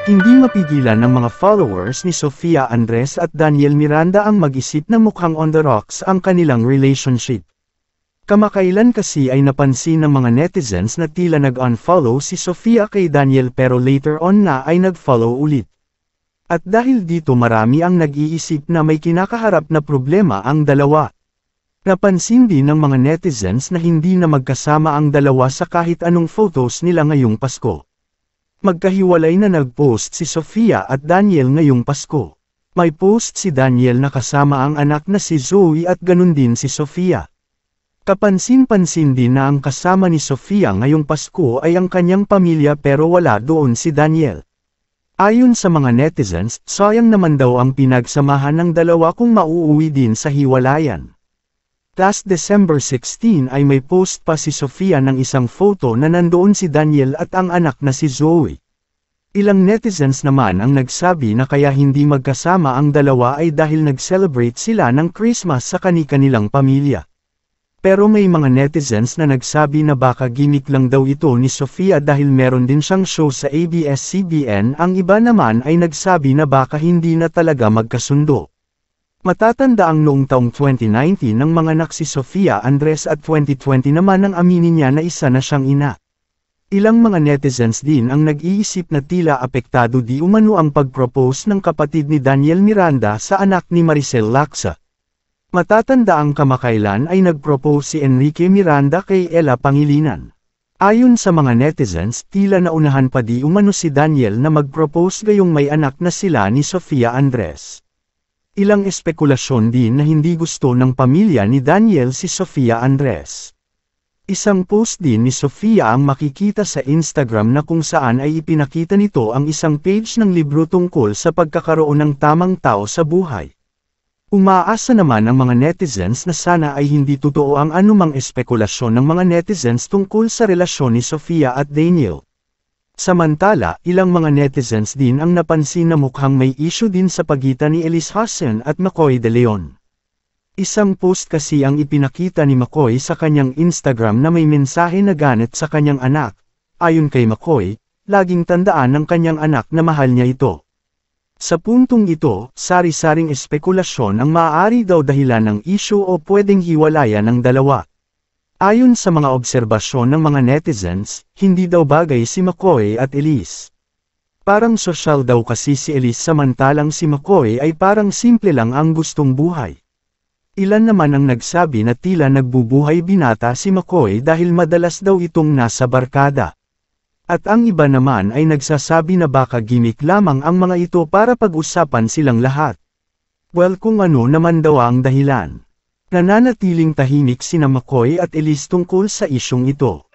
Hindi mapigilan ng mga followers ni Sofia Andres at Daniel Miranda ang mag-isip na mukhang on the rocks ang kanilang relationship. Kamakailan kasi ay napansin ng mga netizens na tila nag-unfollow si Sofia kay Daniel pero later on na ay nag-follow ulit. At dahil dito marami ang nag-iisip na may kinakaharap na problema ang dalawa. Napansin din ng mga netizens na hindi na magkasama ang dalawa sa kahit anong photos nila ngayong Pasko. Magkahiwalay na nag-post si Sofia at Daniel ngayong Pasko. May post si Daniel na kasama ang anak na si Zoe at ganun din si Sofia. Kapansin-pansin din na ang kasama ni Sofia ngayong Pasko ay ang kanyang pamilya pero wala doon si Daniel. Ayon sa mga netizens, sayang naman daw ang pinagsamahan ng dalawa kung mauuwi din sa hiwalayan. Last December 16 ay may post pa si Sofia ng isang photo na nandoon si Daniel at ang anak na si Zoe. Ilang netizens naman ang nagsabi na kaya hindi magkasama ang dalawa ay dahil nag-celebrate sila ng Christmas sa kani-kanilang pamilya. Pero may mga netizens na nagsabi na baka gimmick lang daw ito ni Sofia dahil meron din siyang show sa ABS-CBN. Ang iba naman ay nagsabi na baka hindi na talaga magkasundo. Matatanda ang noong taong 2019 ng mga anak si Sofia Andres at 2020 naman ang aminin niya na isa na siyang ina. Ilang mga netizens din ang nag-iisip na tila apektado di umano ang pag-propose ng kapatid ni Daniel Miranda sa anak ni Maricel Lacsa. Matatanda ang kamakailan ay nag-propose si Enrique Miranda kay Ella Pangilinan. Ayon sa mga netizens, tila naunahan pa di umano si Daniel na mag-propose gayong may anak na sila ni Sofia Andres. Ilang espekulasyon din na hindi gusto ng pamilya ni Daniel si Sofia Andres. Isang post din ni Sofia ang makikita sa Instagram na kung saan ay ipinakita nito ang isang page ng libro tungkol sa pagkakaroon ng tamang tao sa buhay. Umaasa naman ang mga netizens na sana ay hindi totoo ang anumang espekulasyon ng mga netizens tungkol sa relasyon ni Sofia at Daniel. Samantala, ilang mga netizens din ang napansin na mukhang may issue din sa pagitan ni Elise Husson at McCoy De Leon. Isang post kasi ang ipinakita ni McCoy sa kanyang Instagram na may mensahe na galit sa kanyang anak. Ayon kay McCoy, laging tandaan ng kanyang anak na mahal niya ito. Sa puntong ito, sari-saring espekulasyon ang maaari daw dahilan ng issue o pwedeng hiwalayan ng dalawa. Ayon sa mga obserbasyon ng mga netizens, hindi daw bagay si McCoy at Elise. Parang sosyal daw kasi si Elise samantalang si McCoy ay parang simple lang ang gustong buhay. Ilan naman ang nagsabi na tila nagbubuhay binata si McCoy dahil madalas daw itong nasa barkada. At ang iba naman ay nagsasabi na baka gimmick lamang ang mga ito para pag-usapan silang lahat. Well, kung ano naman daw ang dahilan. Nananatiling tahimik sina McCoy at Elise tungkol sa isyong ito.